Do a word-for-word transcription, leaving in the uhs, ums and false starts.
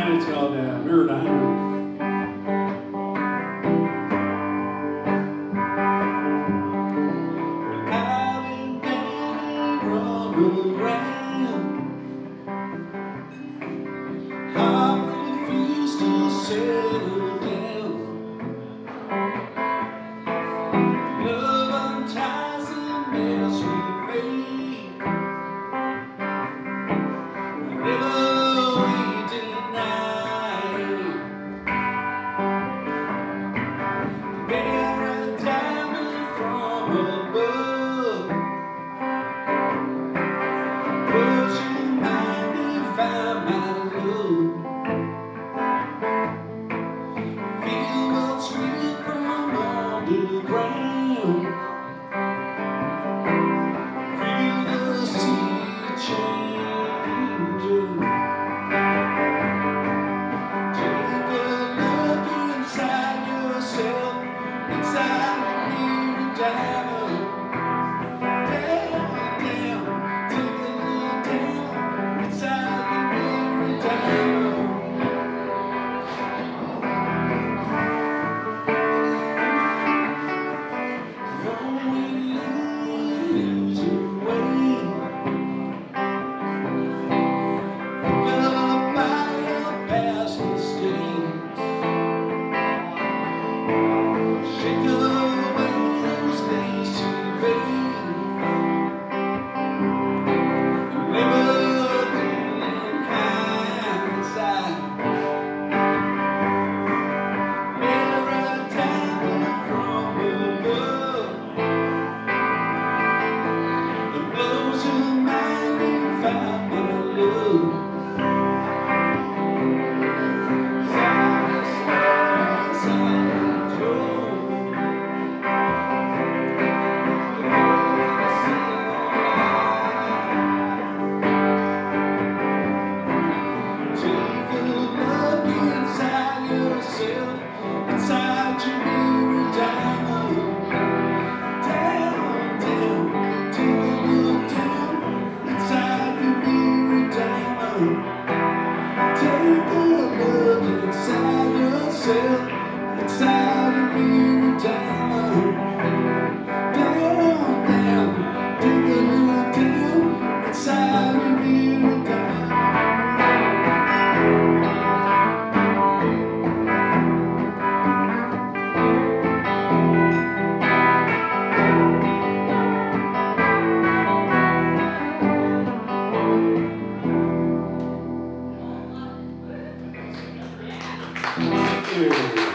tonight it's called uh, Mirror Diamond. When I've been down and around, I refuse to settle down. Love unties the mess we made. Whenever we deny it, bear a diamond from above. Would you mind if I might love? Feel what's real from underground. Feel the sea changing. Take a look inside yourself, inside the mirror diamond. Down, down, take a look down inside the mirror diamond. Inside your mirror diamond. Down, down, take a look down inside your mirror diamond. Take a look inside yourself, inside your mirror diamond. Down, down, take a look down inside your mirror diamond. Thank you.